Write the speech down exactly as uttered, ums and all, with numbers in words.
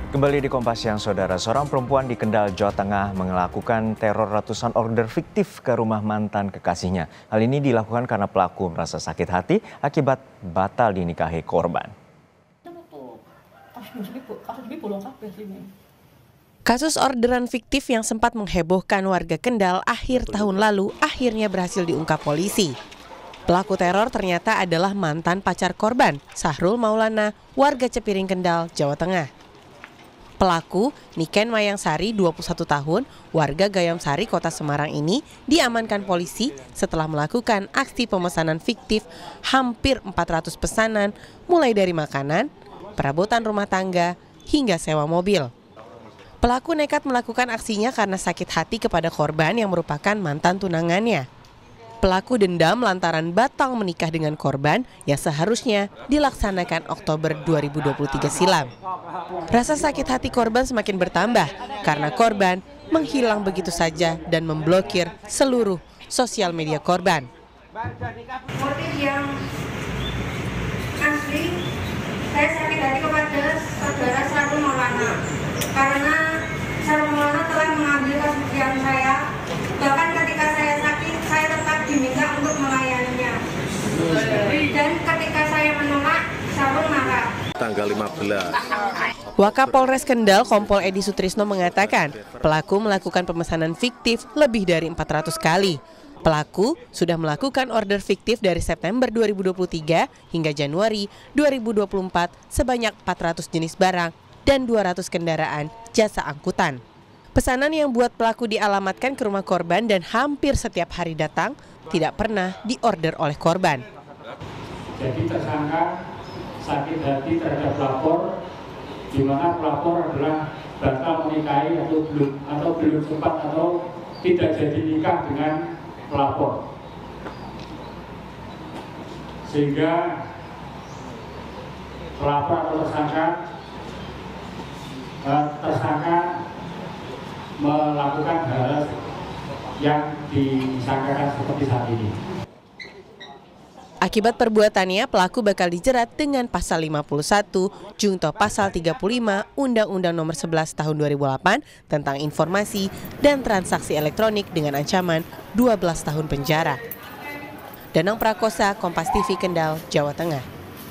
Kembali di Kompas Siang, Saudara. Seorang perempuan di Kendal, Jawa Tengah melakukan teror ratusan order fiktif ke rumah mantan kekasihnya. Hal ini dilakukan karena pelaku merasa sakit hati akibat batal dinikahi korban. Kasus orderan fiktif yang sempat menghebohkan warga Kendal akhir tahun lalu akhirnya berhasil diungkap polisi. Pelaku teror ternyata adalah mantan pacar korban, Sahrul Maulana, warga Cepiring, Kendal, Jawa Tengah. Pelaku, Niken Mayangsari, dua puluh satu tahun, warga Gayamsari, Kota Semarang ini diamankan polisi setelah melakukan aksi pemesanan fiktif hampir empat ratus pesanan, mulai dari makanan, perabotan rumah tangga, hingga sewa mobil. Pelaku nekat melakukan aksinya karena sakit hati kepada korban yang merupakan mantan tunangannya. Pelaku dendam lantaran batal menikah dengan korban yang seharusnya dilaksanakan Oktober dua ribu dua puluh tiga silam. Rasa sakit hati korban semakin bertambah karena korban menghilang begitu saja dan memblokir seluruh sosial media korban. Motif yang asli, saya sakit hati kepada saudara Sahrul Maulana karena Sahrul Maulana telah mengambil kesucian saya. Bahkan ketika saya sakit, saya tetap diminta untuk melayaninya. Dan ketika saya menolak, Sahrul marah. Tanggal lima belas. Wakapolres Kendal Kompol Edi Sutrisno mengatakan pelaku melakukan pemesanan fiktif lebih dari empat ratus kali. Pelaku sudah melakukan order fiktif dari September dua ribu dua puluh tiga hingga Januari dua ribu dua puluh empat sebanyak empat ratus jenis barang dan dua ratus kendaraan jasa angkutan. Pesanan yang buat pelaku dialamatkan ke rumah korban dan hampir setiap hari datang tidak pernah diorder oleh korban. Jadi tersangka sakit hati terhadap pelapor, di mana pelapor adalah batal menikahi atau belum atau belum sempat atau tidak jadi nikah dengan pelapor, sehingga pelapor atau tersangka eh, tersangka melakukan hal yang disangkakan seperti saat ini. Akibat perbuatannya, pelaku bakal dijerat dengan pasal lima puluh satu, Junto pasal tiga puluh lima, Undang-Undang Nomor sebelas Tahun dua ribu delapan tentang informasi dan transaksi elektronik dengan ancaman dua belas tahun penjara. Danang Prakosa, Kompas T V, Kendal, Jawa Tengah.